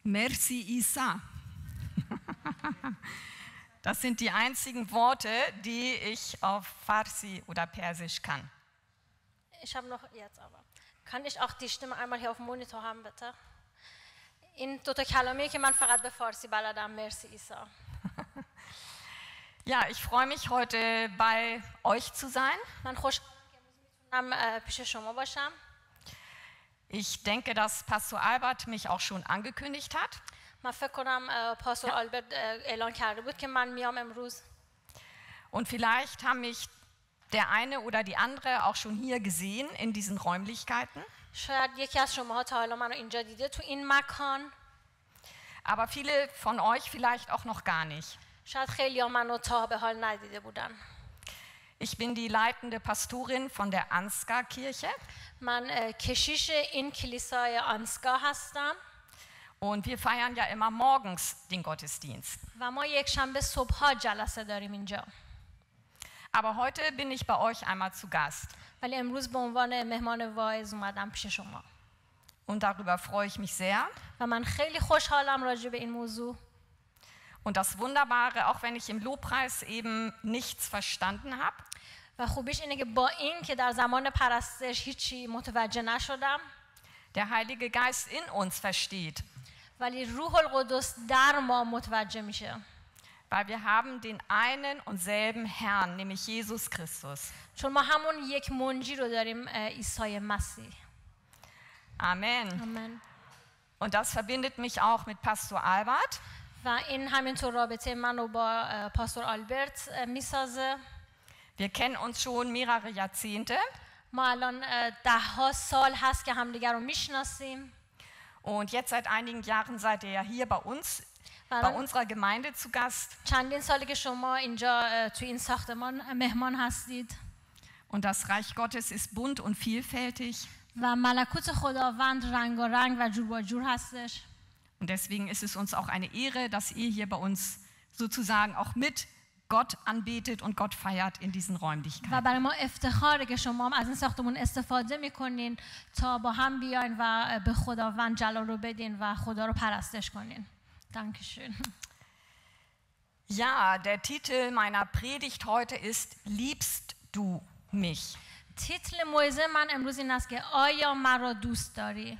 Merci Isa. Das sind die einzigen Worte, die ich auf Farsi oder Persisch kann. Ich habe noch jetzt aber. Kann ich auch die Stimme einmal hier auf dem Monitor haben, bitte? این دو تا کلامیه که من فقط به فارسی بلدم. مرسی عیسی. Ja, ich freue mich heute bei euch zu sein. من خوشحالم که امروز میتونم پیش شما باشم. Ich denke, dass Pastor Albert mich auch schon angekündigt hat. من فکر کنم پاستور آلبرت اعلان کرده بود که من میام امروز. Und vielleicht haben mich der eine oder die andere auch schon hier gesehen in diesen Räumlichkeiten. شاید یکی از شماها تا حالا منو اینجا دیده تو این مکان. Aber viele von euch vielleicht auch noch gar nicht. شاید خیلی‌ها منو تا به حال ندیده بودن. Ich bin die leitende Pastorin von der Ansgar-Kirche. من کشیش این کلیسای آنسگا هستم. Und wir feiern ja immer morgens den Gottesdienst. و ما یک شنبه صبح‌ها جلسه داریم اینجا. Aber heute bin ich bei euch einmal zu Gast. ولی امروز به عنوان مهمان واعظ اومدم پیش شما. Und darüber freue ich mich sehr. و من خیلی خوشحالم راجع به این موضوع. Und das Wunderbare, auch wenn ich im Lobpreis eben nichts verstanden habe. و خوبیش اینه که با این که در زمان پرستش هیچی متوجه نشدم. Der Heilige Geist in uns versteht. ولی روح القدس در ما متوجه میشه. Weil wir haben den einen und selben Herrn, nämlich Jesus Christus. چون ما همون یک منجی رو داریم، عیسی مسیح. Amen. Amen. Und das verbindet mich auch mit Pastor Albert. و این همینطور رابطه منو با پاستور آلبرت میسازه. Wir kennen uns schon mehrere Jahrzehnte. ما الان 10 سال هست که همدیگر رو میشناسیم. Und jetzt seit einigen Jahren seid ihr ja hier bei uns, bei unserer Gemeinde zu Gast. چندین سالی که شما اینجا تو این ساختمان مهمان هستید. Und das Reich Gottes ist bunt und vielfältig. و ملکوت خداوند رنگارنگ و جور با جور هستش. Und deswegen ist es uns auch eine Ehre, dass ihr hier bei uns sozusagen auch mit Gott anbetet und Gott feiert in diesen Räumlichkeiten. و برای ما افتخاره که شما هم از این ساختمون استفاده میکنین تا با هم بیاین و به خداوند جلال رو بدین و خدا رو پرستش کنین. Dankeschön. Ja, der Titel meiner Predigt heute ist Liebst du mich? تیتل موعظه من امروز این است که آیا مرا دوست داری؟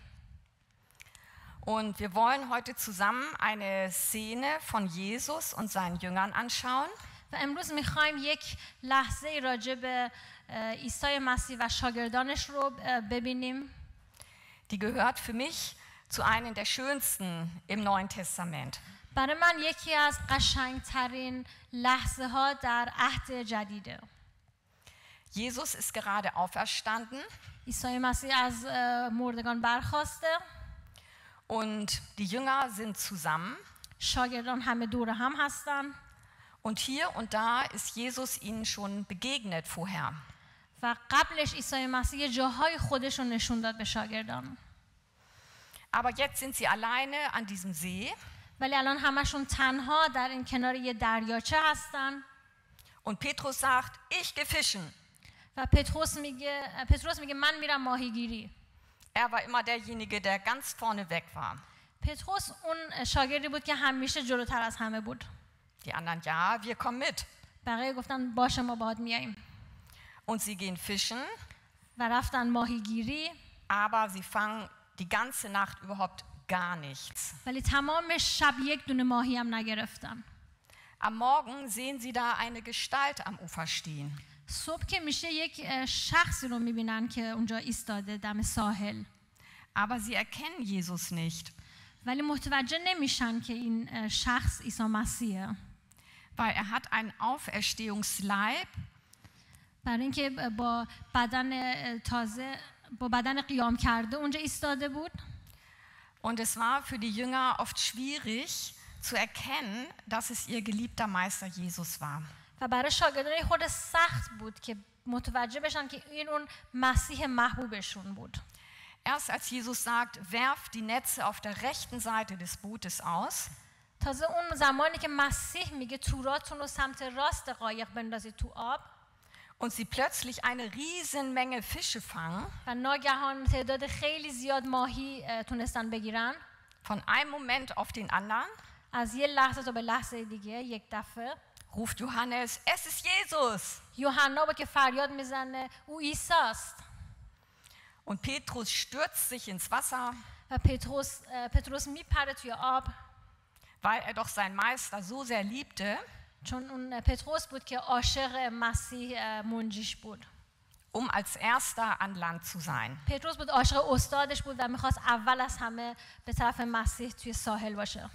Und wir wollen heute zusammen eine Szene von Jesus und seinen Jüngern anschauen. و امروز میخوایم یک لحظه راجع به عیسی مسیح و شاگردانش رو ببینیم. Die gehört für mich zu einem der schönsten im Neuen Testament. برای من یکی از قشنگترین لحظه ها در عهد جدیده. Jesus ist gerade auferstanden. عیسی مسیح از مردگان برخاسته. Und die Jünger sind zusammen. شاگردان همه دور هم هستن. Und hier und da ist Jesus ihnen schon begegnet vorher. و قبلش عیسی مسیح جاهای خودش رو نشون داد به شاگردان. Aber jetzt sind sie alleine an diesem See. ولی الان همشون تنها در این کنار یه دریاچه هستن. Und Petrus sagt, ich gehe fischen. و پتروس میگه من میرم ماهیگیری. Er war immer derjenige, der ganz vorne weg war. پتروس اون شاگردی بود که همیشه جلوتر از همه بود. Die anderen, ja, wir kommen mit. بقیه گفتن باشه ما باهات میاییم. Und sie gehen fischen. و رفتن ماهیگیری. Aber sie fangen die ganze Nacht überhaupt gar nichts. ولی تمام شب یک دونه ماهی هم نگرفتن. Am Morgen sehen sie da eine Gestalt am Ufer stehen. صبح که میشه یک شخصی رو میبینن که اونجا ایستاده دم ساحل. Aber sie erkennen Jesus nicht. ولی متوجه نمیشن که این شخص عیسی مسیحه. Weil er hat einen Auferstehungsleib. برای اینکه با بدن تازه با بدن قیام کرده اونجا ایستاده بود. Und es war für die Jünger oft schwierig zu erkennen, dass es ihr geliebter Meister Jesus war. و برای شاگردان خود سخت بود که متوجه بشن که این اون مسیح محبوبشون بود. Erst als Jesus sagt, werft die Netze auf der rechten Seite des Bootes aus. تازه اون زمانی که مسیح میگه توراتون رو سمت راست قایق بندازید تو آب. Und sie plötzlich eine Riesenmenge Fische fangen. و ناگهان تعداد خیلی زیاد ماهی تونستن بگیرن. Von einem Moment auf den anderen از یه لحظه تا به لحظه دیگه یک دفعه ruft Johannes, es ist Jesus. یوحنا با که فریاد میزنه او عیسی است Und Petrus stürzt sich ins Wasser, و پتروس میپره توی آب weil er doch seinen Meister so sehr liebte, چون اون پتروس بود که عاشق مسیح منجیش بود. um als erster an Land zu sein. پتروس بود عاشق استادش بود و میخواست اول از همه به طرف مسیح توی ساحل باشه.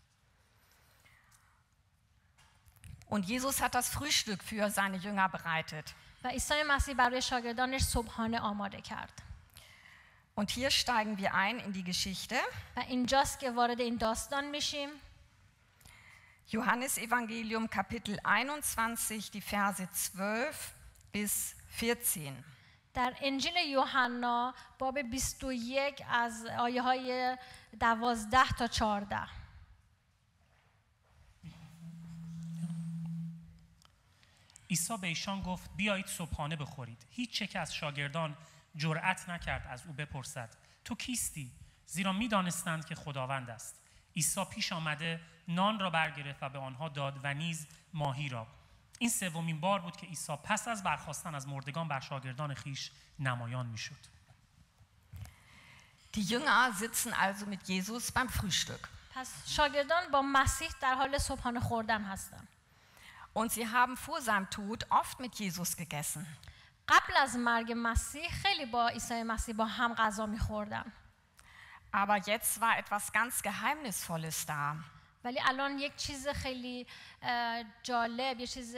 Und Jesus hat das Frühstück für seine Jünger bereitet. و عیسی مسیح برای شاگردانش صبحانه آماده کرد. Und hier steigen wir ein in die Geschichte. و اینجاست که وارد این داستان میشیم. Johannes Evangelium Kapitel 21, die Verse 12 bis 14. در انجیل یوحنا باب 21 از آیه های 12 تا 14. عیسی به ایشان گفت بیایید صبحانه بخورید. هیچ یک از شاگردان جرأت نکرد از او بپرسد تو کیستی؟ زیرا می‌دانستند که خداوند است. عیسی پیش آمده نان را برگرفت و به آنها داد و نیز ماهی را. این سومین بار بود که عیسی پس از برخاستن از مردگان بر شاگردان خیش نمایان میشد. Die Jünger sitzen also mit Jesus beim Frühstück. پس شاگردان با مسیح در حال صبحانه خوردن هستند. Und sie haben vor seinem Tod oft mit Jesus gegessen. قبل از مرگ مسیح خیلی با عیسی مسیح با هم غذا می‌خوردن. Aber jetzt war etwas ganz Geheimnisvolles da. ولی الان یک چیز خیلی جالب، یه چیز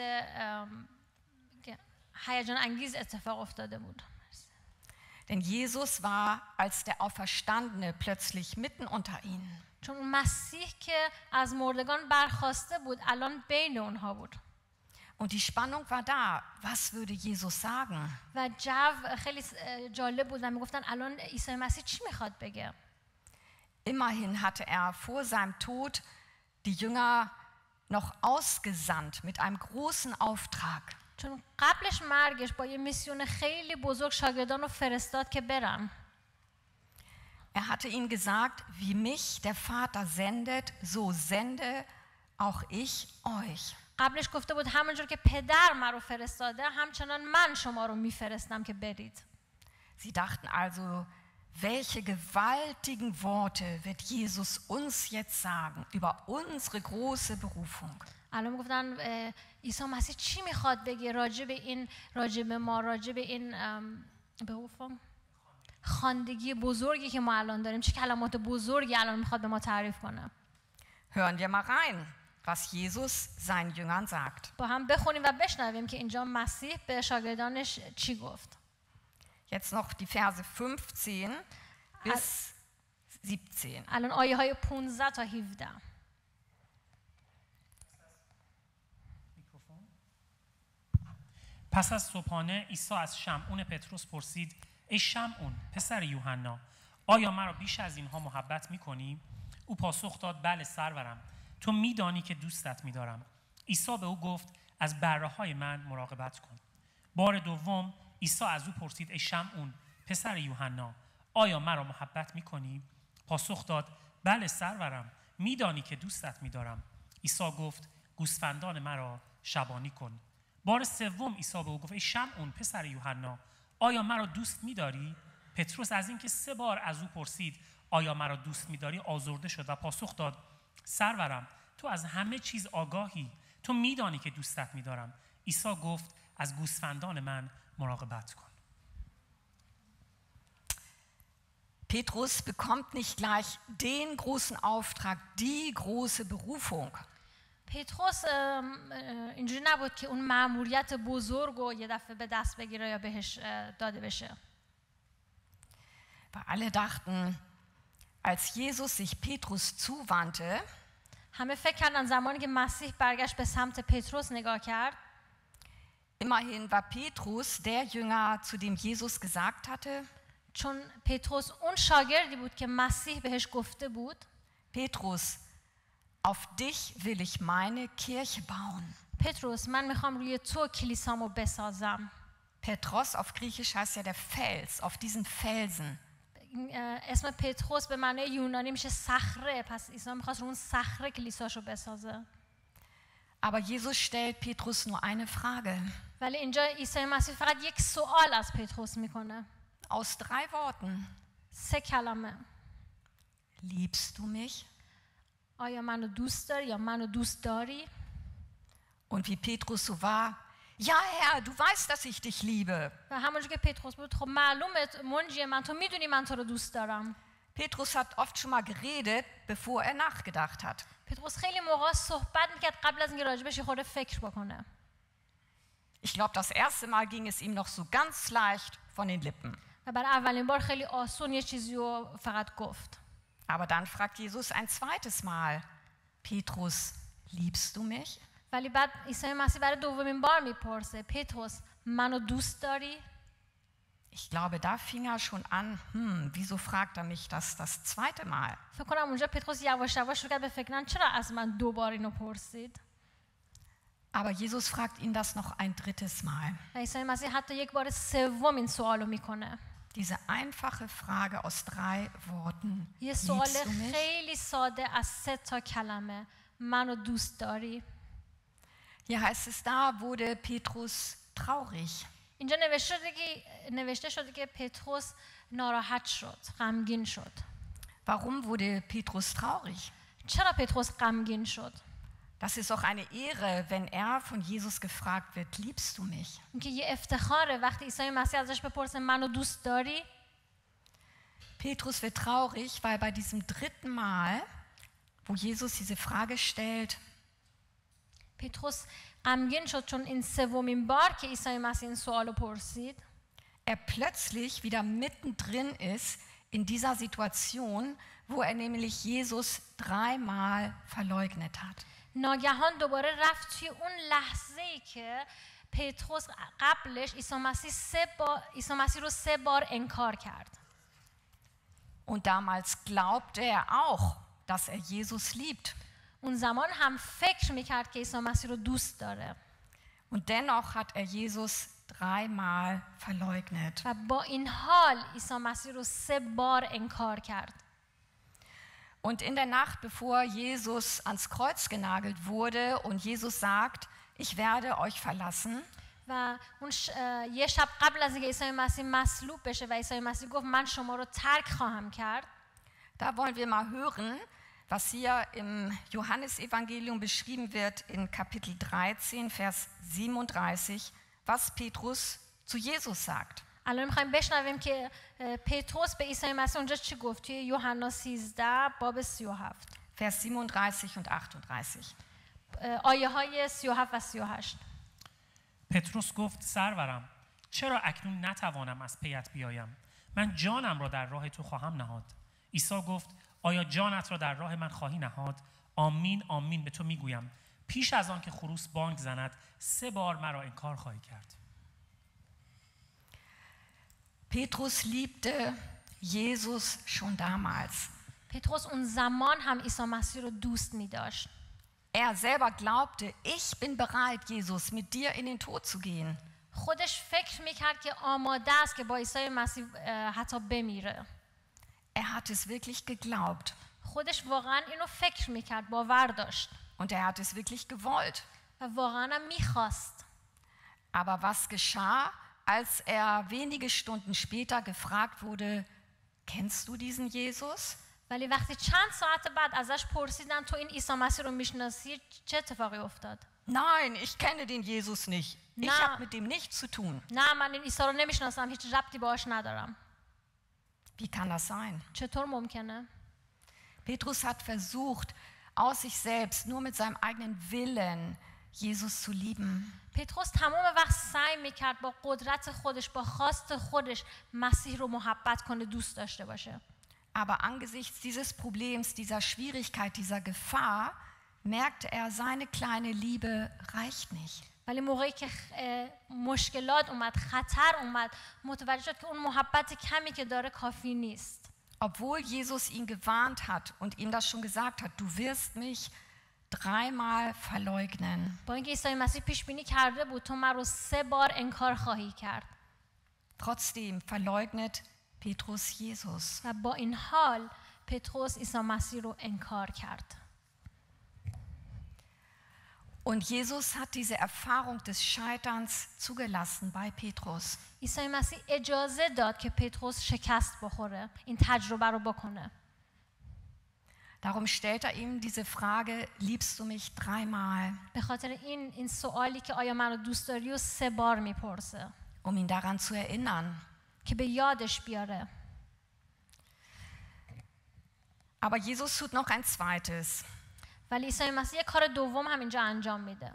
هیجان انگیز اتفاق افتاده بود. Denn Jesus war als der Auferstandene plötzlich mitten unter ihnen. چون مسیح که از مردگان برخاسته بود الان بین اونها بود. Und die Spannung war da. Was würde Jesus sagen? و جو خیلی جالب بود و میگفتن الان عیسی مسیح چی میخواد بگه؟ Immerhin hatte er vor seinem Tod die Jünger noch ausgesandt mit einem großen Auftrag. چون قبلش مرگش با یه میسیون خیلی بزرگ شاگردان رو فرستاد که برن. Er hatte ihnen gesagt, wie mich der Vater sendet, so sende auch ich euch. قبلش گفته بود همونجور که پدر مرا فرستاده همچنان من شما رو میفرستم که برید. Sie dachten also, welche gewaltigen Worte wird Jesus uns jetzt sagen über unsere große Berufung. الان گفتن عیسی مسیح چی میخواد بگه راجع به ما راجع به این berufung خواندگی بزرگی که ما الان داریم، چه کلمات بزرگی الان میخواد به ما تعریف کنه. Hören wir mal rein, was Jesus seinen Jüngern sagt. با هم بخونیم و بشنویم که اینجا مسیح به شاگردانش چی گفت. Jetzt noch die Verse 15 bis 17. الان آیه های 15 تا 17. پس از صبحانه عیسی از شمعون پتروس پرسید ای شمعون پسر یوحنا آیا مرا بیش از اینها محبت می‌کنی؟ او پاسخ داد بله سرورم، تو می‌دانی که دوستت می‌دارم. عیسی به او گفت از بره‌های من مراقبت کن. بار دوم عیسی از او پرسید ای شمعون پسر یوحنا آیا مرا محبت می‌کنی؟ پاسخ داد بله سرورم، می‌دانی که دوستت می‌دارم. عیسی گفت گوسفندان مرا شبانی کن. بار سوم عیسی به او گفت ای شمعون پسر یوحنا آیا مرا دوست می‌داری؟ پتروس از اینکه 3 بار از او پرسید آیا مرا دوست می‌داری آزرده شد و پاسخ داد سرورم تو از همه چیز آگاهی، تو می‌دانی که دوستت می‌دارم. عیسی گفت از گوسفندان من مراقبت کن. Petrus bekommt nicht gleich den großen Auftrag, die große Berufung. پتروس اینجوری نبود که اون مأموریت بزرگ رو یه دفعه به دست بگیره یا بهش داده بشه. Weil alle dachten, als Jesus sich Petrus zuwandte, همه فکر کردن زمانی که مسیح برگشت به سمت پتروس نگاه کرد، immerhin war Petrus der Jünger, zu dem Jesus gesagt hatte, چون پتروس اون شاگردی بود که مسیح بهش گفته بود Petrus, auf dich will ich meine Kirche bauen. پتروس من میخوام روی تو کلیسامو بسازم. Petros auf Griechisch heißt ja der Fels, auf diesen Felsen. اسم پتروس به معنی یونانی میشه صخره، پس عیسی میخواست رو اون صخره کلیساشو بسازه. Aber Jesus stellt Petrus nur eine Frage. ولی اینجا عیسی مسیح فقط یک سوال از پتروس میکنه. Aus 3 Worten. 3 کلمه. Liebst du mich? آیا منو دوست داری یا منو دوست داری؟ Und wie Petrus so war, ja Herr, du weißt, dass ich dich liebe. و همونجور که پتروس بود خب معلومه منجی من، تو میدونی من تو رو دوست دارم. Petrus hat oft schon mal geredet, bevor er nachgedacht hat. پتروس خیلی موقع صحبت میکرد قبل از اینکه راجبش خود فکر بکنه. Ich glaube, das erste Mal ging es ihm noch so ganz leicht von den Lippen. و برای اولین بار خیلی آسون یه چیزی رو فقط گفت. Aber dann fragt Jesus ein zweites Mal, Petrus, liebst du mich? ولی بعد عیسی مسیح برای دومین بار میپرسه پتروس منو دوست داری؟ Ich glaube, da fing er schon an, wieso fragt er mich das zweite Mal? فکر کنم اونجا پتروس یواش یواش شروع کرد به فکر کردن چرا از من 2 بار اینو پرسید؟ Aber Jesus fragt ihn das noch ein drittes Mal. و عیسی مسیح حتی یک بار سوم این سوالو میکنه. Diese einfache Frage aus 3 Worten. یه سوال Liebst du mich? خیلی ساده از 3 تا کلمه. منو دوست داری؟ Hier heißt es, da wurde Petrus traurig. اینجا نوشته شده که پتروس ناراحت شد، غمگین شد. Warum wurde Petrus traurig? چرا پتروس غمگین شد؟ Das ist doch eine Ehre, wenn er von Jesus gefragt wird, liebst du mich? اینکه یه افتخاره وقتی عیسی مسیح ازش بپرسه منو دوست داری؟ Petrus wird traurig, weil bei diesem 3. Mal, wo Jesus diese Frage stellt, پتروس غمگین شد چون این سومین بار که عیسی مسیح این سوالو پرسید er plötzlich wieder mittendrin ist in dieser Situation, wo er nämlich Jesus 3 Mal verleugnet hat. ناگهان دوباره رفت توی اون لحظه‌ای که پتروس قبلش عیسی مسیح رو 3 بار انکار کرد. Und damals glaubte er auch, dass er Jesus liebt. اون زمان هم فکر میکرد که عیسی مسیح رو دوست داره. Und dennoch hat er Jesus 3 Mal verleugnet. و با این حال عیسی مسیح رو 3 بار انکار کرد. Und in der Nacht, bevor Jesus ans Kreuz genagelt wurde und Jesus sagt, ich werde euch verlassen, و اون یه شب قبل از اینکه عیسی مسیح مصلوب بشه و عیسی مسیح گفت من شما رو ترک خواهم کرد. Da wollen wir mal hören, was hier im Johannesevangelium beschrieben wird in Kapitel 13, Vers 37, was Petrus zu Jesus sagt. الان می‌خوایم بشنویم که پتروس به عیسی مسیح اونجا چی گفت توی یوحنا 13 باب 37. Vers 37 und 38. آیه‌های 37 و 38. پتروس گفت سرورم چرا اکنون نتوانم از پیت بیایم؟ من جانم را در راه تو خواهم نهاد. عیسی گفت آیا جانت را در راه من خواهی نهاد؟ آمین آمین به تو میگویم پیش از آن که خروس بانگ زند 3 بار مرا انکار خواهی کرد. Petrus liebte Jesus schon damals. پتروس اون زمان هم عیسی مسیح رو دوست می‌داشت. Er selber glaubte, ich bin bereit, Jesus, mit dir in den Tod zu gehen. خودش فکر می‌کرد که آماده است که با عیسی مسیح حتی بمیره. Er hat es wirklich geglaubt. خودش واقعا اینو فکر می‌کرد، باور داشت. Und er hat es wirklich gewollt. و واقعا هم می‌خواست. Aber was geschah, als er wenige Stunden später gefragt wurde, kennst du diesen Jesus? ولی وقتی چند ساعت بعد ازش پرسیدن تو این عیسی مسیح رو میشناسی چه اتفاقی افتاد؟ Nein, ich kenne den Jesus nicht. Ich Na. habe mit dem nichts zu tun. نه من این عیسی رو نمیشناسم، هیچ ربطی باهاش ندارم. Wie kann das sein? چطور ممکنه؟ Petrus hat versucht, aus sich selbst, nur mit seinem eigenen Willen, Jesus zu lieben. پتروس تمام وقت سعی میکرد با قدرت خودش، با خواست خودش مسیح رو محبت کنه، دوست داشته باشه. Aber angesichts dieses Problems, dieser Schwierigkeit, dieser Gefahr, merkte er, seine kleine Liebe reicht nicht. ولی موقعی که مشکلات اومد، خطر اومد، متوجه شد که اون محبت کمی که داره کافی نیست. Obwohl Jesus ihn gewarnt hat und ihm das schon gesagt hat, du wirst mich 3 Mal verleugnen. با اینکه عیسی مسیح پیش بینی کرده بود تو من رو 3 بار انکار خواهی کرد. Trotzdem verleugnet Petrus Jesus. و با این حال پتروس عیسی مسیح رو انکار کرد. Und Jesus hat diese Erfahrung des Scheiterns zugelassen bei Petrus. عیسی مسیح اجازه داد که پتروس شکست بخوره، این تجربه رو بکنه. Darum stellt er ihm diese Frage, liebst du mich 3-mal? به خاطر این سوالی که آیا من رو دوست داری و 3 بار میپرسه Um ihn daran zu erinnern. که به یادش بیاره. Aber Jesus tut noch ein zweites. ولی عیسی مسیح یک کار دوم هم اینجا انجام میده.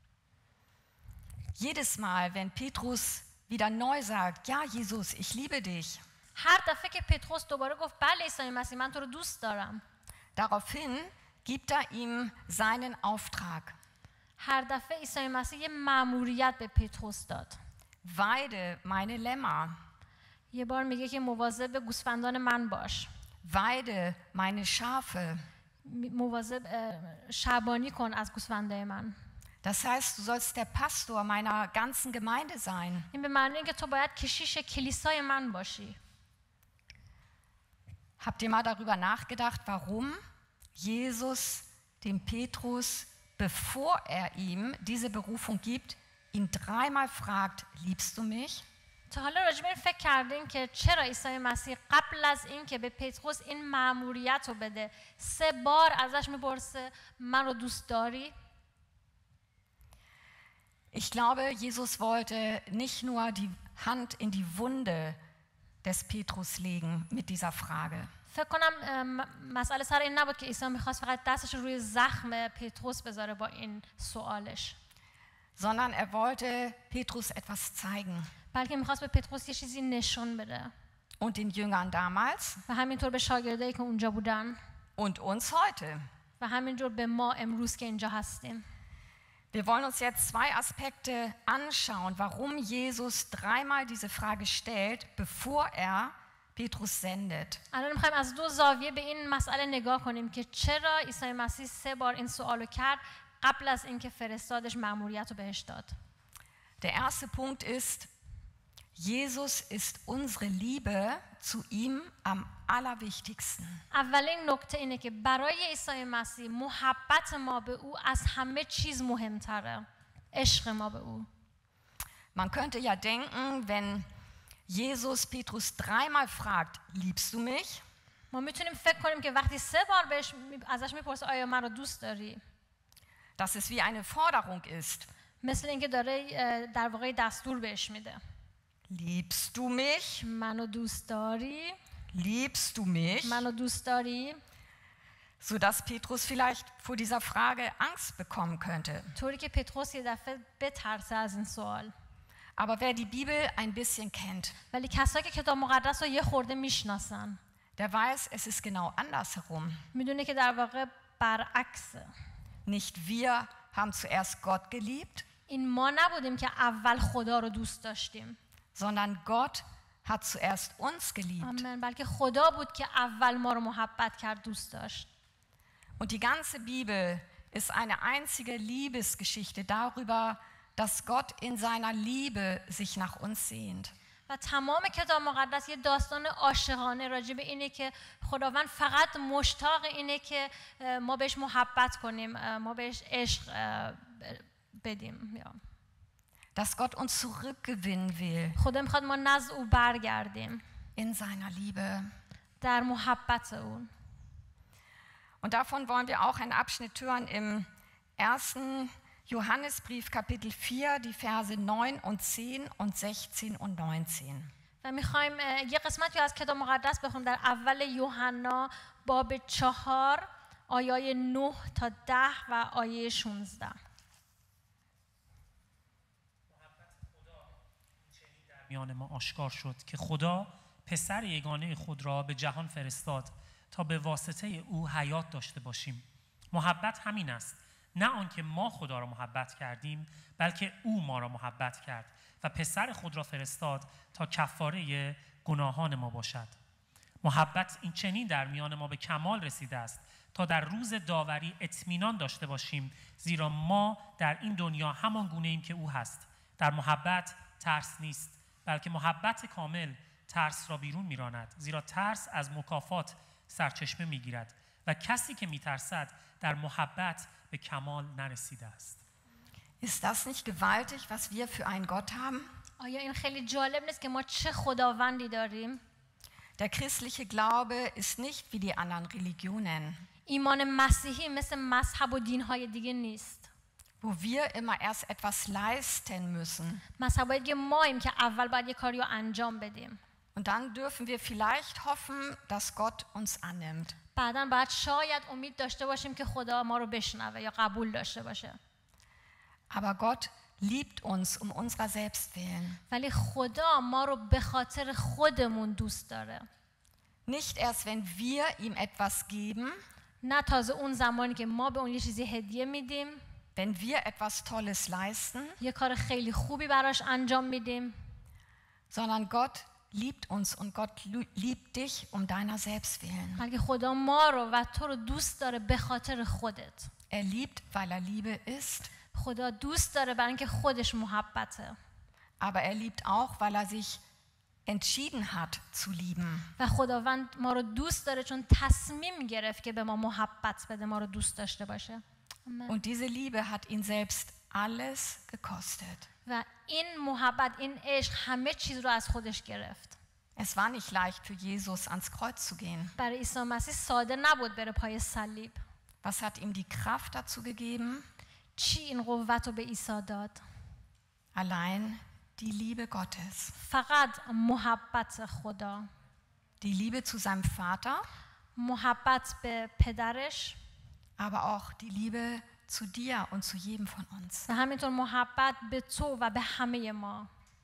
Jedes Mal, wenn Petrus wieder neu sagt, ja Jesus, ich liebe dich. هر دفعه که پتروس دوباره گفت بله عیسی مسیح من تو رو دوست دارم. Daraufhin gibt er ihm seinen Auftrag. هر دفعه عیسی مسیح یه مأموریت به پتروس داد. Weide meine Lämmer. یه بار میگه که مواظب گوسفندان من باش. Weide meine Schafe. مواظب شبانی کن از گوسفندای من. Das heißt, du sollst der Pastor meiner ganzen Gemeinde sein. این به معنی اینکه تو باید کشیش کلیسای من باشی. Habt ihr mal darüber nachgedacht, warum Jesus dem Petrus, bevor er ihm diese Berufung gibt, ihn 3-mal fragt, liebst du mich? تا حالا راجع به این فکر کردین که چرا عیسی مسیح قبل از این که به پتروس این مأموریت رو بده 3 بار ازش میپرسه من رو دوست داری؟ Ich glaube, Jesus wollte nicht nur die Hand in die Wunde des Petrus legen mit dieser Frage. فکر کنم مسئله سر این نبود که عیسی میخواست فقط دستش رو روی زخم پتروس بذاره با این سوالش. Sondern er wollte Petrus etwas zeigen. بلکه میخواست به پتروس یه چیزی نشون بده. Und den Jüngern damals. و همینطور به شاگردایی که اونجا بودن. Und uns heute. و همینطور به ما امروز که اینجا هستیم. Wir wollen uns jetzt 2 Aspekte anschauen, warum Jesus 3-mal diese Frage stellt, bevor er Petrus sendet. الان میخوایم از 2 زاویه به این مسئله نگاه کنیم که چرا عیسی مسیح 3 بار این سوالو کرد قبل از اینکه فرستادش مأموریت رو بهش داد. Der erste Punkt ist, Jesus ist unsere Liebe zu ihm am allerwichtigsten. اولین نکته اینه که برای عیسی مسیح محبت ما به او از همه چیز مهمتره. عشق ما به او. Man könnte ja denken, wenn Jesus Petrus 3-mal fragt, liebst du mich? ما میتونیم فکر کنیم که وقتی 3 بار ازش میپرسه آیا من رو دوست داری؟ Dass es wie eine Forderung ist. مثل اینکه داره در واقع دستور بهش میده. Liebst du mich? منو دوست داری؟ Liebst du mich? منو دوست داری؟ Sodass Petrus vielleicht vor dieser Frage Angst bekommen könnte. طوری که پتروس یه دفعه بترسه از این سوال. Aber wer die Bibel ein bisschen kennt, ولی کسایی که کتاب مقدس رو یه خورده میشناسن، der weiß, es ist genau andersherum. میدونه که در واقع برعکسه. Nicht wir haben zuerst Gott geliebt, این ما نبودیم که اول خدا رو دوست داشتیم. sondern Gott hat zuerst uns geliebt. آمین. بلکه خدا بود که اول ما رو محبت کرد، دوست داشت. Und die ganze Bibel ist eine einzige Liebesgeschichte darüber, dass Gott in seiner Liebe sich nach uns sehnt. و تمام کتاب مقدس یه داستان عاشقانه راجع به اینه که خداوند فقط مشتاق اینه که ما بهش محبت کنیم، ما بهش عشق بدیم. Dass Gott uns zurückgewinnen will. خدا میخواد ما نزد او برگردیم. In seiner Liebe. در محبت او. Und davon wollen wir auch einen Abschnitt hören im 1. Johannesbrief Kapitel 4, die Verse 9 und 10 und 16 und 19. و میخوایم یه قسمتی از کتاب مقدس بخونیم در اول یوحنا باب 4 آیه 9 تا 10 و آیه 16. میان ما آشکار شد که خدا پسر یگانه خود را به جهان فرستاد تا به واسطه او حیات داشته باشیم. محبت همین است، نه آنکه ما خدا را محبت کردیم، بلکه او ما را محبت کرد و پسر خود را فرستاد تا کفاره گناهان ما باشد. محبت این چنین در میان ما به کمال رسیده است تا در روز داوری اطمینان داشته باشیم، زیرا ما در این دنیا همان گونه ایم که او هست. در محبت ترس نیست، بلکه محبت کامل ترس را بیرون می‌راند، زیرا ترس از مکافات سرچشمه می‌گیرد و کسی که می‌ترسد در محبت به کمال نرسیده است. Ist das nicht gewaltig, was wir für einen Gott haben? آیا این خیلی جالب نیست که ما چه خداوندی داریم؟ Der christliche Glaube ist nicht wie die anderen Religionen, ایمان مسیحی مثل مذهب و دین‌های دیگه نیست. wo wir immer erst etwas leisten müssen. مذهبایی که ماییم که اول باید یه کاری رو انجام بدیم. Und dann dürfen wir vielleicht hoffen, dass Gott uns annimmt. بعداً باید شاید امید داشته باشیم که خدا ما رو بشنوه یا قبول داشته باشه. Aber Gott liebt uns um unserer selbst willen. ولی خدا ما رو به خاطر خودمون دوست داره. Nicht erst, wenn wir ihm etwas geben, نه تازه اون زمانی که ما به اون یه چیزی هدیه میدیم، wenn wir etwas Tolles leisten, یه کار خیلی خوبی براش انجام میدیم، sondern Gott liebt uns und Gott liebt dich um deiner selbst willen. بلکه خدا ما رو و تو رو دوست داره به خاطر خودت. Er liebt, weil er Liebe ist, خدا دوست داره برای اینکه خودش محبته. aber er liebt auch, weil er sich entschieden hat zu lieben. و خداوند ما رو دوست داره چون تصمیم گرفت که به ما محبت بده، ما رو دوست داشته باشه. Und diese Liebe hat ihn selbst alles gekostet. و این محبت، این عشق همه چیز رو از خودش گرفت. Es war nicht leicht für Jesus ans Kreuz zu gehen. برای عیسی مسیح ساده نبود بره پای صلیب. Was hat ihm die Kraft dazu gegeben? چی این قوت رو به عیسی داد؟ Allein die Liebe Gottes. فقط محبت خدا. Die Liebe zu seinem Vater, محبت به پدرش aber auch die Liebe zu dir und zu jedem von uns. و همینطور محبت به تو و به همه ما.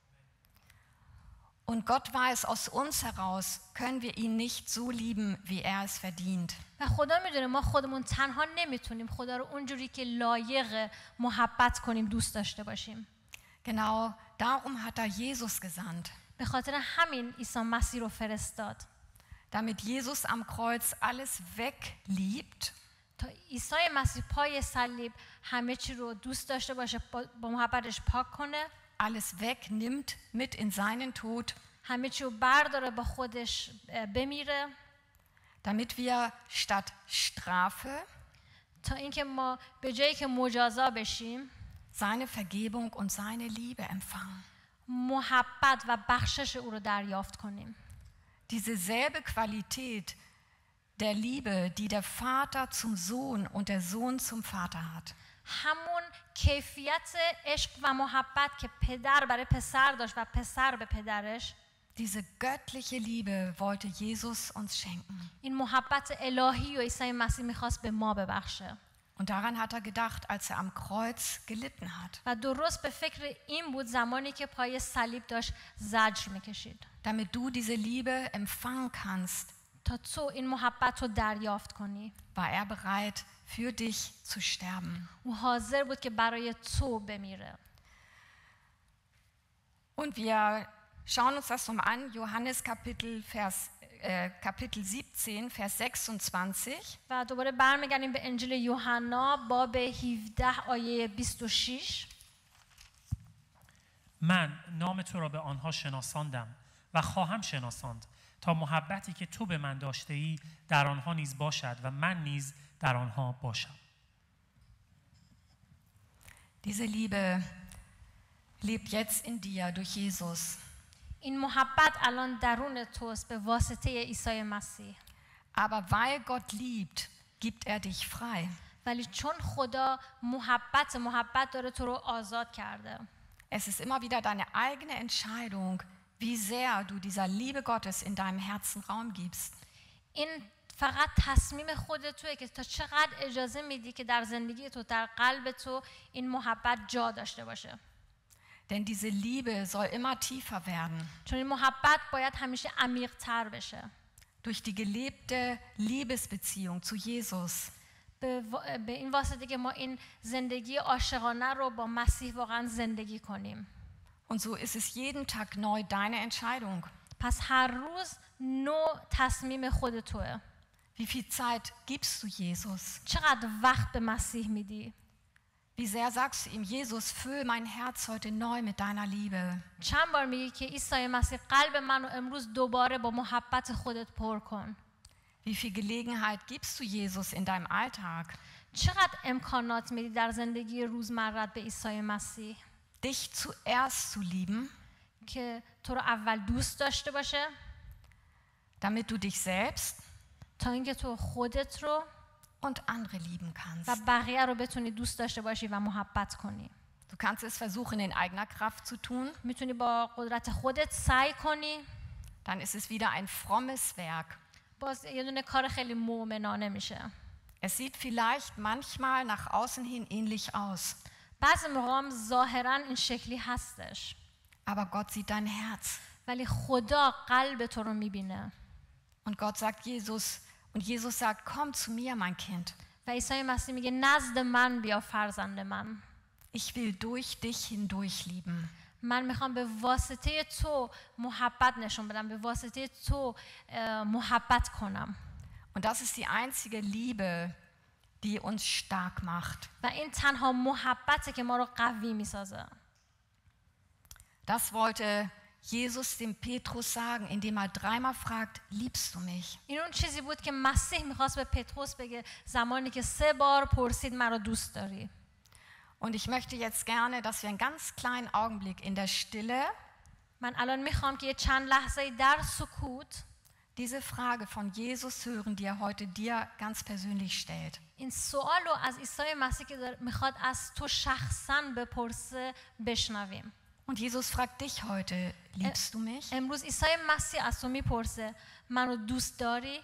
Und Gott weiß, aus uns heraus können wir ihn nicht so lieben, wie er es verdient. و خدا میدونه ما خودمون تنها نمیتونیم خدا رو اونجوری که لایق محبت کنیم دوست داشته باشیم. Genau darum hat er Jesus gesandt, به خاطر همین عیسی مسیح رو فرستاد. damit Jesus am Kreuz alles wegliebt, تا عیسی مسیح پای صلیب همه چی رو دوست داشته باشه، با محبتش پاک کنه، alles wegnimmt mit in seinen Tod, همه چی رو برداره با خودش بمیره، damit wir statt Strafe تا اینکه ما به جایی که مجازا بشیم seine Vergebung und seine Liebe empfangen. محبت و بخشش او رو دریافت کنیم. Diese selbe Qualität der Liebe, die der Vater zum Sohn und der Sohn zum Vater hat. همون کیفیت عشق و محبت که پدر برای پسر داشت و پسر به پدرش، Diese göttliche Liebe wollte Jesus uns schenken. این محبت الهی و عیسی مسیح میخواست به ما ببخشه. Und daran hat er gedacht, als er am Kreuz gelitten hat. و درست به فکر این بود زمانی که پای صلیب داشت زجر میکشید، Damit du diese Liebe empfangen kannst, تا تو این محبت رو دریافت کنی. war er bereit, für dich zu sterben. او حاضر بود که برای تو بمیره. Und wir schauen uns das nochmal an, Johannes Kapitel 17, Vers 26. و دوباره برمیگردیم به انجیل یوحنا باب 17 آیه 26. من نام تو را به آنها شناساندم و خواهم شناساند تا محبتی که تو به من داشته ای در آنها نیز باشد و من نیز در آنها باشم. Diese Liebe lebt jetzt in dir durch Jesus. این محبت الان درون توست به واسطه عیسی مسیح. Aber weil Gott liebt, gibt er dich frei. ولی چون خدا محبت داره تو رو آزاد کرده. Es ist immer wieder deine eigene Entscheidung, wie sehr du dieser Liebe Gottes in deinem Herzen Raum gibst. این فقط تصمیم خودت توئه که تا چقدر اجازه میدی که در زندگی تو، در قلب تو این محبت جا داشته باشه. Denn diese Liebe soll immer tiefer werden. چون این محبت باید همیشه عمیق‌تر بشه. Durch die gelebte Liebesbeziehung zu Jesus. به این واسطه که ما این زندگی عاشقانه رو با مسیح واقعا زندگی کنیم. Und so ist es jeden Tag neu deine Entscheidung. پس هر روز نوع تصمیم خود توئه. Wie viel Zeit gibst du Jesus? چقدر وقت به مسیح میدی؟ Wie sehr sagst du ihm, Jesus, füll mein Herz heute neu mit deiner Liebe. چند بار میگی که عیسی مسیح قلب منو امروز دوباره با محبت خودت پر کن. Wie viel Gelegenheit gibst du Jesus in deinem Alltag, چقدر امکانات میدی در زندگی روزمرت به عیسی مسیح dich zuerst zu lieben, که تو رو اول دوست داشته باشه damit du dich selbst تا اینکه تو خودت رو und andere lieben kannst. و بقیه رو بتونی دوست داشته باشی و محبت کنی. Du kannst es versuchen, in eigener Kraft zu tun, میتونی با قدرت خودت سعی کنی، dann ist es wieder ein frommes Werk. باز یه دونه کار خیلی مؤمنانه میشه. Es sieht vielleicht manchmal nach außen hin ähnlich aus, بعضی موقع هم ظاهرا این شکلی هستش، aber Gott sieht dein Herz. ولی خدا قلب تو رو میبینه. Und Gott sagt Jesus, und Jesus sagt, komm zu mir, mein Kind. و عیسی مسیح میگه نزد من بیا فرزند من. Ich will durch dich hindurch lieben. من میخوام به واسطه تو محبت نشون بدم، به واسطه تو محبت کنم. Und das ist die einzige Liebe, die uns stark macht. و این تنها محبته که ما رو قوی میسازه. Das wollte Jesus dem Petrus sagen, indem er dreimal fragt, liebst du mich? این اون چیزی بود که مسیح میخواست به پتروس بگه زمانی که 3 بار پرسید مرا دوست داری. Und ich möchte jetzt gerne, dass wir einen ganz kleinen Augenblick in der Stille من الان میخوام که یه چند لحظه در سکوت diese Frage von Jesus hören, die er heute dir ganz persönlich stellt. این سوال رو از عیسی مسیح که میخواد از تو شخصاً بپرسه بشنویم. Und Jesus fragt dich heute, liebst du mich? امروز عیسی مسیح از تو میپرسه منو دوست داری؟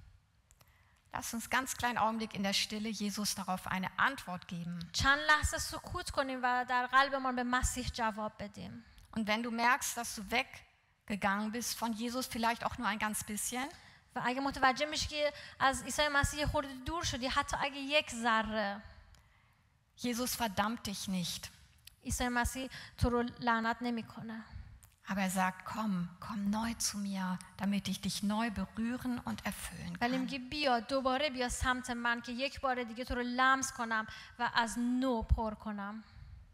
Lass uns ganz kleinen Augenblick in der Stille Jesus darauf eine Antwort geben. چند لحظه سکوت کنیم و در قلبمان به مسیح جواب بدیم. Und wenn du merkst, dass du weggegangen bist von Jesus, vielleicht auch nur ein ganz bisschen, و اگه متوجه میشی که از عیسی مسیح خورده دور شدی، حتی اگه 1 ذره، Jesus verdammt dich nicht. عیسی مسیح تو رو لعنت نمیکنه. Aber er sagt, komm neu zu mir, damit ich dich neu berühren und erfüllen ولی kann. میگه بیا دوباره بیا سمت من که یک بار دیگه تو رو لمس کنم و از نو پر کنم.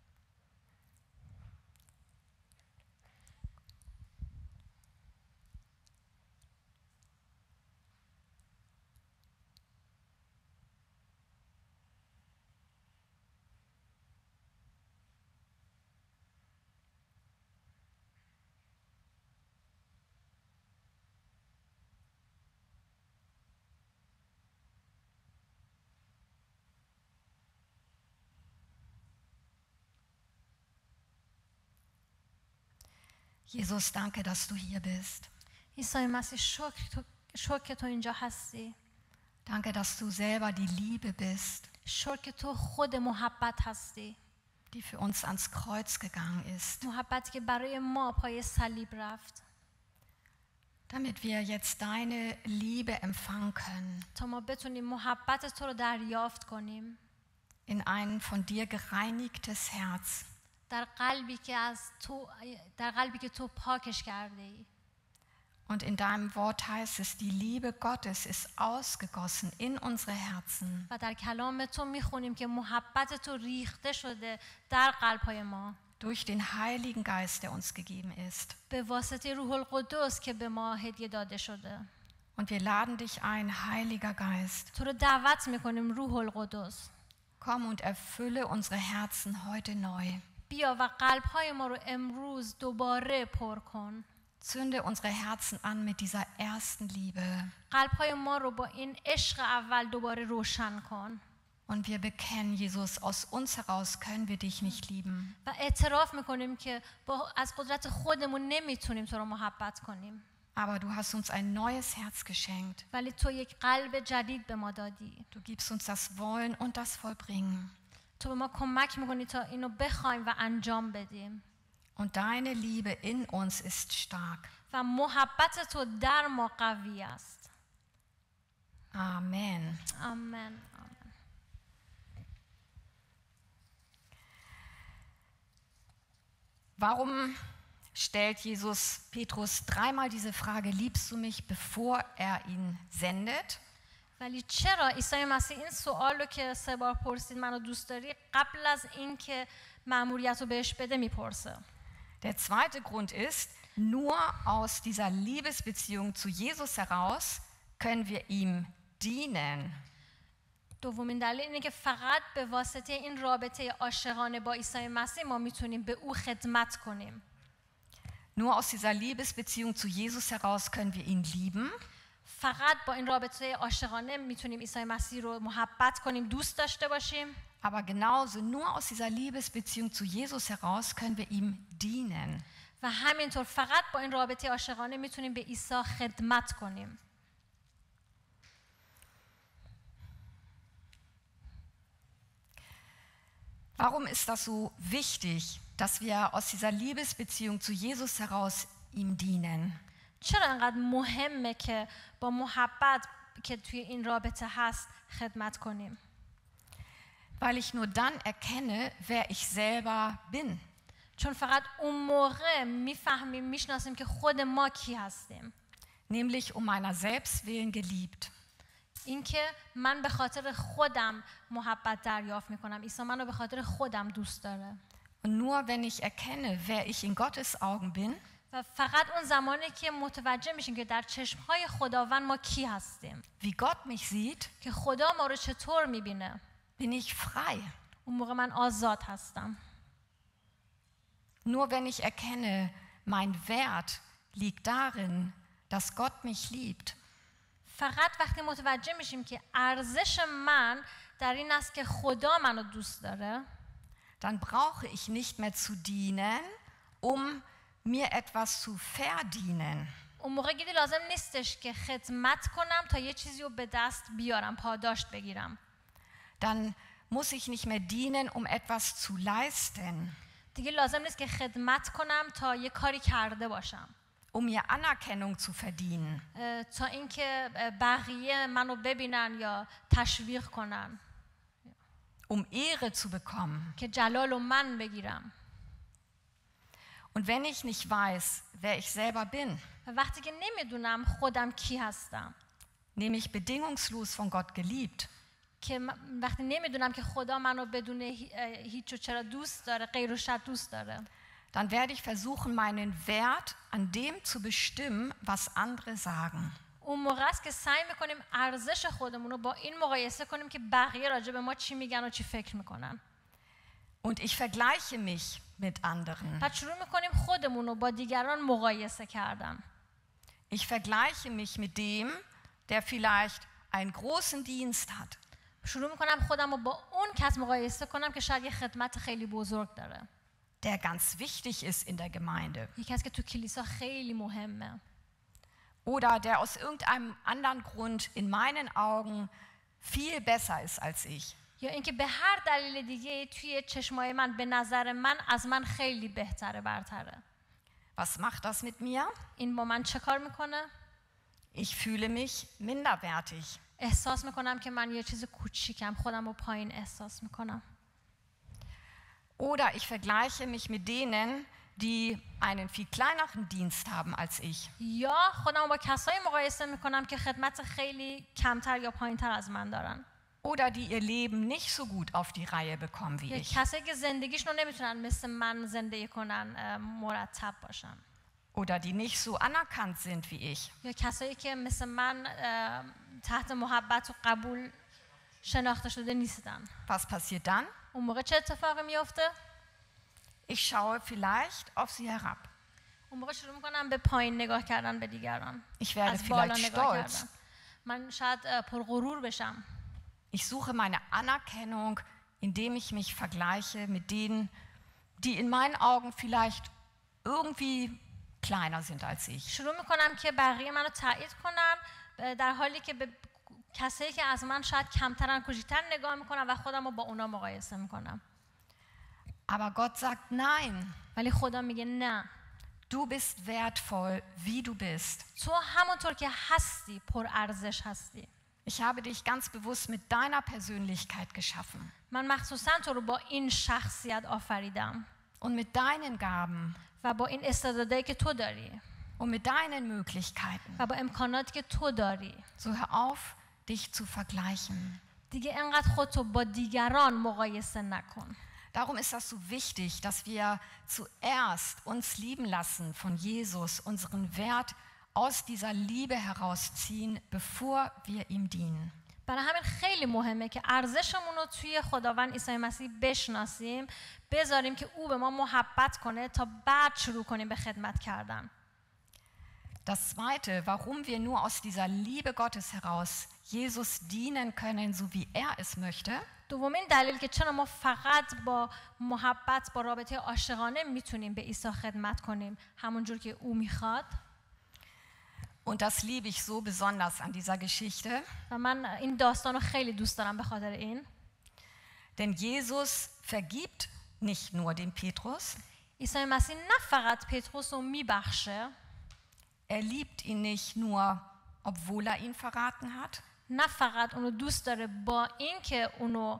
Jesus, danke, dass du hier bist. عیسی مسیح شکر که تو اینجا هستی. Danke, dass du selber die Liebe bist, شکر که تو خود محبت هستی. die für uns ans Kreuz gegangen ist, محبتی که برای ما پای صلیب رفت. damit wir jetzt deine Liebe empfangen können, تا ما بتونیم محبت تو رو دریافت کنیم. in ein von dir gereinigtes Herz. در قلبی که تو پاکش کرده ای. Und in deinem Wort heißt es, die Liebe Gottes ist ausgegossen in unsere Herzen. و در کلام تو میخونیم که محبت تو ریخته شده در قلب‌های ما. Durch den Heiligen Geist, der uns gegeben ist. به واسطه روح القدس که به ما هدیه داده شده. Und wir laden dich ein, Heiliger Geist. تو رو دعوت میکنیم روح القدس. Komm und erfülle unsere Herzen heute neu. بیا و قلب‌های ما رو امروز دوباره پر کن. Zünde unsere Herzen an mit dieser ersten Liebe. قلب‌های ما رو با این عشق اول دوباره روشن کن. Und wir bekennen, Jesus, aus uns heraus können wir dich nicht lieben. و اعتراف میکنیم که از قدرت خودمون نمیتونیم تو رو محبت کنیم. Aber du hast uns ein neues Herz geschenkt. ولی تو یک قلب جدید به ما دادی. Du gibst uns das Wollen und das Vollbringen. تو به ما کمک میکنی تا اینو بخوایم و انجام بدیم. Und deine Liebe in uns ist stark. و محبت تو در ما قوی است. Amen. آمین. Warum stellt Jesus Petrus dreimal diese Frage, liebst du mich, bevor er ihn sendet? ولی چرا عیسی مسیح این سوال رو که 3 بار پرسید منو دوست داری قبل از این که مأموریت رو بهش بده میپرسه؟ Der zweite Grund ist, nur aus dieser Liebesbeziehung zu Jesus heraus können wir ihm dienen. دومین دلیل اینه که فقط به واسطه این رابطه عاشقانه با عیسی مسیح ما میتونیم به او خدمت کنیم. Nur aus dieser Liebesbeziehung zu Jesus heraus können wir ihn lieben. فقط با این رابطه عاشقانه میتونیم عیسی مسیح رو محبت کنیم، دوست داشته باشیم. Aber genauso nur aus dieser Liebesbeziehung zu Jesus heraus können wir ihm dienen. و همینطور فقط با این رابطه عاشقانه میتونیم به عیسی خدمت کنیم. Warum ist das so wichtig, dass wir aus dieser Liebesbeziehung zu Jesus heraus ihm dienen? چرا انقدر مهمه که با محبت که توی این رابطه هست خدمت کنیم؟ Weil ich nur dann erkenne, wer ich selber bin. چون فقط اون موقع میفهمیم میشناسیم که خود ما کی هستیم. Nämlich meiner selbst willen geliebt. اینکه من به خاطر خودم محبت دریافت میکنم. عیسی منو به خاطر خودم دوست داره. Und nur wenn ich erkenne, wer ich in Gottes Augen bin, و فقط اون زمانی که متوجه میشیم که در چشمهای خداوند ما کی هستیم، wie Gott mich sieht, که خدا ما رو چطور میبینه، bin ich frei. اون موقع من آزاد هستم. Nur wenn ich erkenne, mein Wert liegt darin, dass Gott mich liebt, فقط وقتی متوجه میشیم که ارزش من در این است که خدا منو دوست داره، dann brauche ich nicht mehr zu dienen, mir etwas zu verdienen. اون موقع دیگه لازم نیستش که خدمت کنم تا یه چیزی رو به دست بیارم، پاداشت بگیرم. Dann muss ich nicht mehr dienen, etwas zu leisten. دیگه لازم نیست که خدمت کنم تا یه کاری کرده باشم. Mir Anerkennung zu verdienen. تا اینکه بقیه منو ببینن یا تشویق کنن. Ehre zu bekommen. که جلال و من بگیرم. Und wenn ich nicht weiß, wer ich selber bin, وقتی که نمیدونم خودم کی هستم، nämlich bedingungslos von Gott geliebt, که وقتی نمیدونم که خدا منو بدون هیچ و چرا دوست داره، غیر و شرط دوست داره، dann werde ich versuchen, meinen Wert an dem zu bestimmen, was andere sagen. اون موقع است که سعی میکنیم ارزش خودمون رو با این مقایسه کنیم که بقیه راجع به ما چی میگن و چی فکر میکنن. Und ich vergleiche mich mit anderen. پس شروع میکنیم خودمون رو با دیگران مقایسه کردن. Ich vergleiche mich mit dem, der vielleicht einen großen Dienst hat. شروع میکنم خودم رو با اون کس مقایسه کنم که شاید یه خدمت خیلی بزرگ داره. Der ganz wichtig ist in der Gemeinde. یه کسی که تو کلیسا خیلی مهمه. Oder der aus irgendeinem anderen Grund in meinen Augen viel besser ist als ich. یا اینکه به هر دلیل دیگه توی چشمای من به نظر من از من خیلی بهتره، برتره. Was macht das mit mir? این با من چه کار میکنه؟ Ich fühle mich minderwertig. احساس میکنم که من یه چیز کوچیکم، خودم رو پایین احساس میکنم. Oder ich vergleiche mich mit denen, die einen viel kleineren Dienst haben als ich. یا خودم رو با کسایی مقایسه میکنم که خدمت خیلی کمتر یا پایینتر از من دارن. Oder die ihr Leben nicht so gut auf die Reihe bekommen wie ich. کسایی که زندگیشون رو نمیتونن مثل من زندگی کنن، مرتب باشن. Oder die nicht so anerkannt sind wie ich. یا کسایی که مثل من تحت محبت و قبول شناخته شده نیستن. Was passiert dann? اون موقع چه اتفاقی میفته؟ Ich schaue vielleicht auf sie herab. اون موقع شروع میکنم به پایین نگاه کردن به دیگران. Ich werde از بالا vielleicht نگاه stolz. کردن. من شاید پرغرور بشم. Ich suche meine Anerkennung, indem ich mich vergleiche mit denen, die in meinen Augen vielleicht irgendwie kleiner sind als ich. شروع میکنم که بقیه منو تایید کنن، در حالی که به کسایی که از من شاید کمترن، کوچیک‌تر نگاه میکنم و خودم رو با اونا مقایسه میکنم. Aber Gott sagt nein. ولی خدا میگه نه. Du bist wertvoll, wie du bist. تو همونطور که هستی پر ارزش هستی. Ich habe dich ganz bewusst mit deiner Persönlichkeit geschaffen. من مخصوصا تو رو با این شخصیت آفریدم. Und mit deinen Gaben. و با این استعدادایی که تو داری. Und mit deinen Möglichkeiten. و با امکاناتی که تو داری. So hör auf, dich zu vergleichen. دیگه انقدر خودتو با دیگران مقایسه نکن. Darum ist das so wichtig, dass wir zuerst uns lieben lassen von Jesus, unseren Wert aus dieser Liebe herausziehen, bevor wir ihm dienen. برای همین خیلی مهمه که ارزشمون رو توی خداوند عیسی مسیح بشناسیم، بذاریم که او به ما محبت کنه تا بعد شروع کنیم به خدمت کردن. Das Zweite, warum wir nur aus dieser Liebe Gottes heraus Jesus dienen können, so wie er es möchte, دومین دلیل که چرا ما فقط با محبت، با رابطه عاشقانه میتونیم به عیسی خدمت کنیم همونجور که او میخواد. und das liebe ich so besonders an dieser Geschichte, و من این داستان رو خیلی دوست دارم به خاطر این. denn Jesus vergibt nicht nur dem Petrus, عیسی مسیح نه فقط پتروس رو میبخشه، er liebt ihn nicht nur, obwohl er ihn verraten hat, نه فقط اونو دوست داره با این که اونو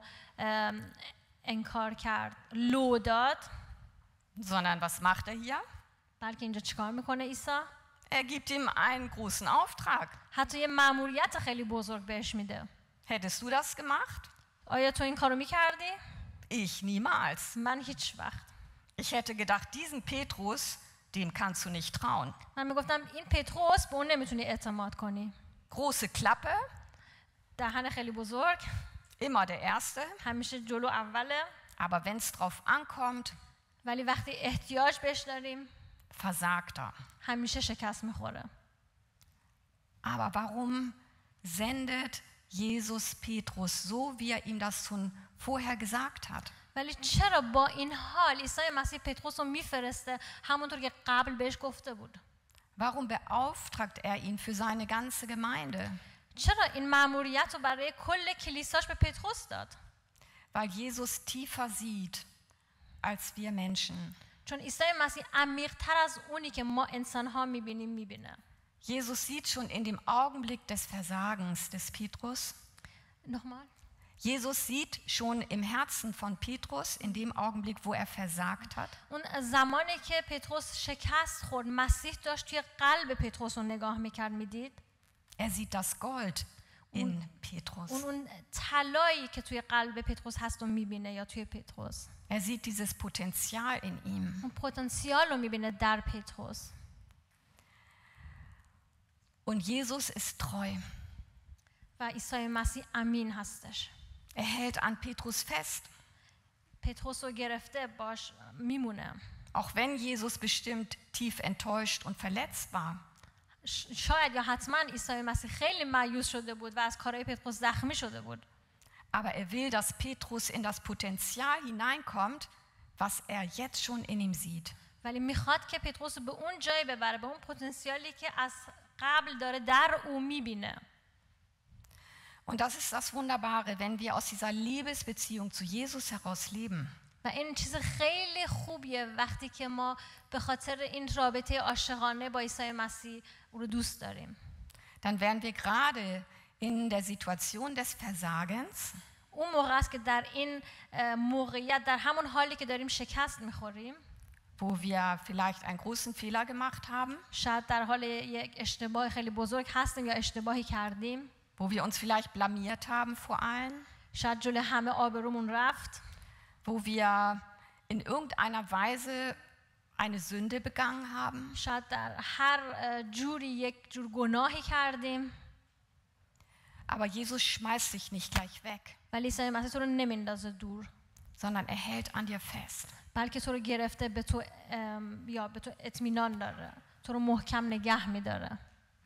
انکار کرد، لو داد، sondern was macht er hier? بلکه اینجا چیکار میکنه عیسی؟ Er gibt ihm einen großen Auftrag. حتی یه مأموریت خیلی بزرگ بهش میده. Hättest du das gemacht? آیا تو این کارو میکردی؟ Ich niemals. من هیچ وقت. Ich hätte gedacht, diesen Petrus, dem kannst du nicht trauen. من میگفتم این پتروس به اون نمیتونی اعتماد کنی. Große Klappe, دهن خیلی بزرگ، immer der Erste, همیشه جلو اوله، aber wenn es drauf ankommt, ولی وقتی احتیاج بهش داریم versagt er. همیشه شکست میخوره. Aber warum sendet Jesus Petrus so, wie er ihm das schon vorher gesagt hat? ولی چرا با این حال عیسی مسیح پتروس رو میفرسته همونطور که قبل بهش گفته بود؟ Warum beauftragt er ihn für seine ganze Gemeinde? چرا این مأموریت رو برای کل کلیساش به پتروس داد؟ Weil Jesus tiefer sieht als wir Menschen. چون عیسی مسیح عمیق‌تر از اونی که ما انسان‌ها می‌بینیم می‌بینه. Jesus sieht schon in dem Augenblick des Versagens des Petrus. nochmal. Jesus sieht schon im Herzen von Petrus, in dem Augenblick, wo er versagt hat. اون زمانی که پتروس شکست خورد، مسیح داشت توی قلب پتروس رو نگاه می‌کرد، می‌دید. Er sieht das Gold in Petrus. اون طلایی که توی قلب پتروس هست رو می‌بینه یا توی پتروس. Er sieht dieses Potenzial in ihm. اون پتانسیال رو می‌بینه در پتروس. Und Jesus ist treu. و عیسی مسیح امین هستش. Er hält an Petrus fest. پتروس رو گرفته باش میمونه. Auch wenn Jesus bestimmt tief enttäuscht und verletzt war. شاید یا حتما عیسی مسیح خیلی مایوس شده بود و از کارهای پتروس زخمی شده بود. Aber er will, dass Petrus in das Potenzial hineinkommt, was er jetzt schon in ihm sieht. ولی میخواد که پتروس به اون جایی ببره، به اون پتانسیالی که از قبل داره در او میبینه. Und das ist das Wunderbare, wenn wir aus dieser Liebesbeziehung zu Jesus heraus leben. و این چیز خیلی خوبیه وقتی که ما به خاطر این رابطه عاشقانه با عیسی مسیح او رو دوست داریم. Dann werden wir gerade in der Situation des Versagens, اون موقع است که در این موقعیت، در همون حالی که داریم شکست میخوریم، wo wir vielleicht einen großen Fehler gemacht haben, شاید در حال یک اشتباه خیلی بزرگ هستیم یا اشتباهی کردیم، wo wir uns vielleicht blamiert haben vor allen, شاید جلوی همه آبرومون رفت، wo wir in irgendeiner Weise eine Sünde begangen haben. شاید در هر جوری یک جور گناهی کردیم. Aber Jesus schmeißt dich nicht gleich weg, ولی عیسی مسیح تو رو نمیندازه دور، sondern er hält an dir fest. بلکه تو رو گرفته به تو یا به تو اطمینان داره، تو رو محکم نگه میداره.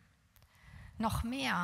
Noch mehr,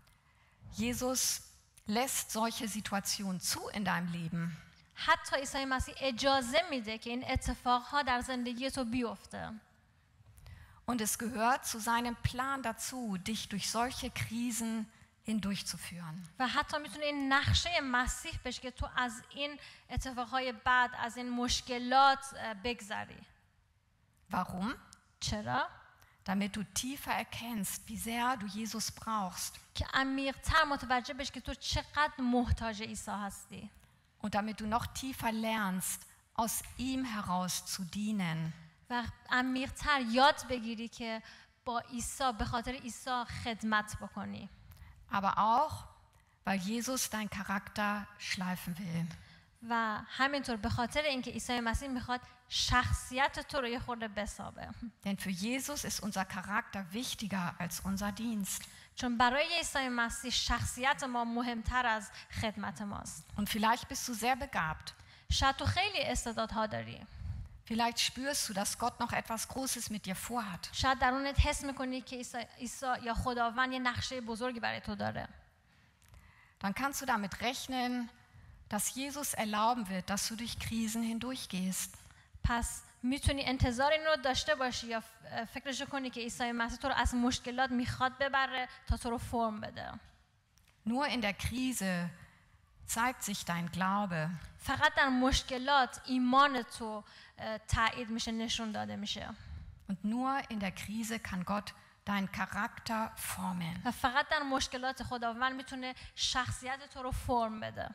Jesus lässt solche Situationen zu in deinem Leben. حتی عیسی مسیح اجازه میده که این اتفاقها در زندگی تو بیفته. Und es gehört zu seinem Plan dazu, dich durch solche Krisen hindurchzuführen. و حتی میتونه این نقشه مسیح بشه که تو از این اتفاقهای بعد، از این مشکلات بگذری. Warum? چرا؟ Damit du tiefer erkennst, wie sehr du Jesus brauchst. که عمیق‌تر متوجه بشی که تو چقدر محتاج عیسی هستی. Und damit du noch tiefer lernst, aus ihm heraus zu dienen. و عمیق‌تر یاد بگیری که با عیسی، به خاطر عیسی خدمت بکنی. Aber auch, weil Jesus deinen Charakter schleifen will. و همینطور به خاطر اینکه عیسی مسیح میخواد شخصیت تو رو یه خورده بسابه. Denn für Jesus ist unser Charakter wichtiger als unser Dienst. چون برای عیسی مسیح شخصیت ما مهمتر از خدمت ماست. Und vielleicht bist du sehr begabt. شاید تو خیلی استعدادها داری. Vielleicht spürst du, dass Gott noch etwas Großes mit dir vorhat. شاید درونت حس میکنی که عیسی یا خداوند یه نقشه بزرگی برای تو داره. Dann kannst du damit rechnen, dass Jesus erlauben wird, dass du durch Krisen hindurchgehst. پس میتونی انتظار این رو داشته باشی یا فکرش کنی که عیسی مسیح تو رو از مشکلات میخواد ببره تا تو رو فرم بده. Nur in der Krise zeigt sich dein Glaube. فقط در مشکلات ایمان تو تایید میشه، نشون داده میشه. Und nur in der Krise kann Gott deinen Charakter formen. و فقط در مشکلات خداوند میتونه شخصیت تو رو فرم بده.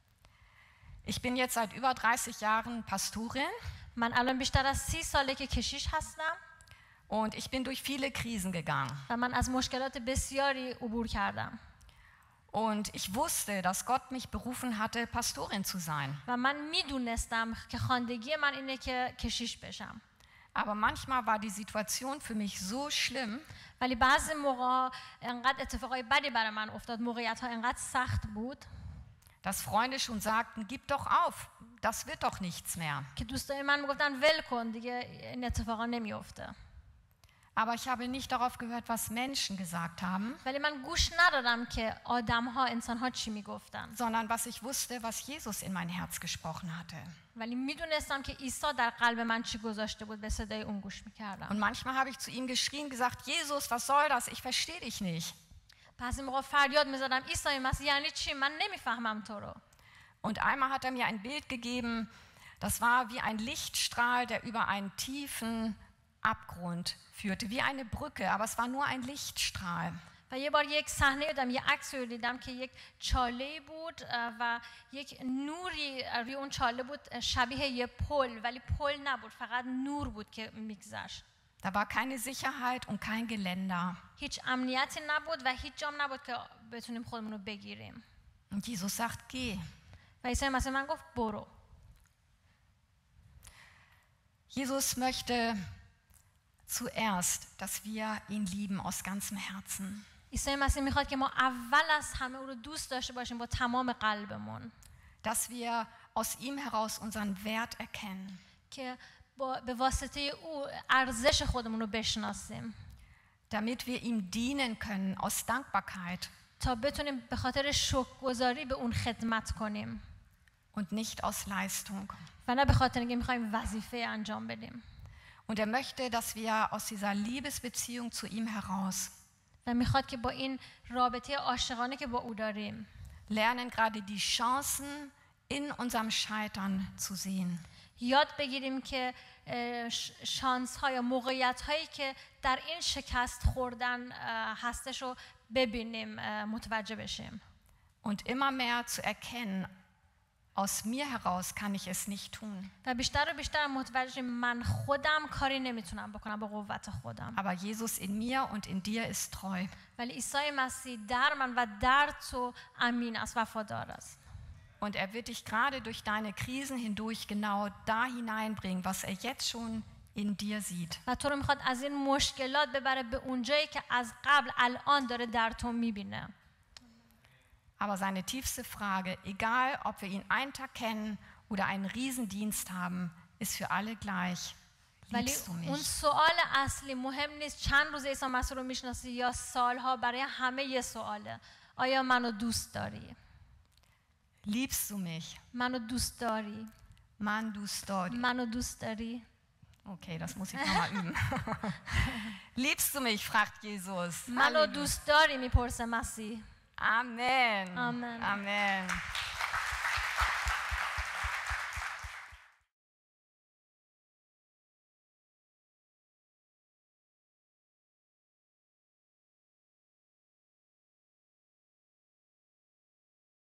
Ich bin jetzt seit über 30 Jahren Pastorin. من الان بیشتر از 30 ساله که کشیش هستم. Und ich bin durch viele Krisen gegangen. و من از مشکلات بسیاری عبور کردم. Und ich wusste, dass Gott mich berufen hatte, Pastorin zu sein. و من میدونستم که خواندگی من اینه که کشیش بشم. Aber manchmal war die Situation für mich so schlimm. ولی بعضی موقع انقدر اتفاقای بدی برای من افتاد، موقعیت‌ها انقدر سخت بود dass Freunde schon sagten, gib doch auf, das wird doch nichts mehr. که دوستای من میگفتن ول کن دیگه این اتفاقا نمیفته. Aber ich habe nicht darauf gehört, was Menschen gesagt haben, ولی من گوش ندادم که آدم‌ها، انسان‌ها چی میگفتن، sondern was ich wusste, was Jesus in mein Herz gesprochen hatte. ولی میدونستم که عیسی در قلب من چی گذاشته بود، به صدای اون گوش میکردم. Und manchmal habe ich zu ihm geschrien, gesagt, Jesus, was soll das? Ich verstehe dich nicht. بعضی موقع فریاد میزدم عیسی مسیح یعنی چی؟ من نمیفهمم تو رو. Und einmal hat er mir ein Bild gegeben, das war wie ein Lichtstrahl, der über einen tiefen Abgrund führte, wie eine Brücke, aber es war nur ein Lichtstrahl. و یه بار یک صحنه دیدم، یه عکس رو دیدم که یک چاله بود و یک نوری روی اون چاله بود شبیه یه پل، ولی پل نبود، فقط نور بود که میگذشت. Da war keine Sicherheit und kein Geländer. هیچ امنیتی نبود و هیچ جام نبود که بتونیم خودمون رو بگیریم. Und Jesus sagt, geh. و عیسی مسیح من گفت برو. Jesus möchte zuerst, dass wir ihn lieben aus ganzem Herzen. عیسی مسیح میخواد که ما اول از همه او رو دوست داشته باشیم با تمام قلبمون. Dass wir aus ihm heraus unseren Wert erkennen. که به واسطه او ارزش خودمون رو بشناسیم. Damit wir ihm dienen können aus Dankbarkeit. تا بتونیم به خاطر شکرگزاری به اون خدمت کنیم. Und nicht aus Leistung. و نه به خاطر اینکه میخوایم وظیفه انجام بدیم. Und er möchte, dass wir aus dieser Liebesbeziehung zu ihm heraus و میخواد که با این رابطه عاشقانه که با او داریم lernen, gerade die Chancen in unserem Scheitern zu sehen. یاد بگیریم که شانس ها یا موقعیت هایی که در این شکست خوردن هستش رو ببینیم، متوجه بشیم. Und immer mehr zu erkennen, aus mir heraus kann ich es nicht tun. و بیشتر و بیشتر متوجه شیم من خودم کاری نمیتونم بکنم با قوت خودم. Aber Jesus in mir und in dir ist treu. ولی عیسی مسیح در من و در تو امین است، وفادار است. Und er wird dich gerade durch deine Krisen hindurch genau da hineinbringen, was er jetzt schon in dir sieht. و تو رو میخواد از این مشکلات ببره به اونجایی که از قبل الان داره در تو میبینه. Aber seine tiefste Frage, egal ob wir ihn einen Tag kennen oder einen Riesendienst haben, ist für alle gleich. ولی Liebst du اون mich? سوال اصلی مهم نیست چند روز عیسی مسیح رو میشناسی یا سالها، برای همه یه سواله. آیا منو دوست داری؟ Liebst du mich? منو دوست داری؟ Man, du Story. منو دوست داری؟ Okay, das muss ich nochmal üben. Liebst du mich? Fragt Jesus. منو دوست داری؟ میپرسه مسیح. Amen. Amen. Amen.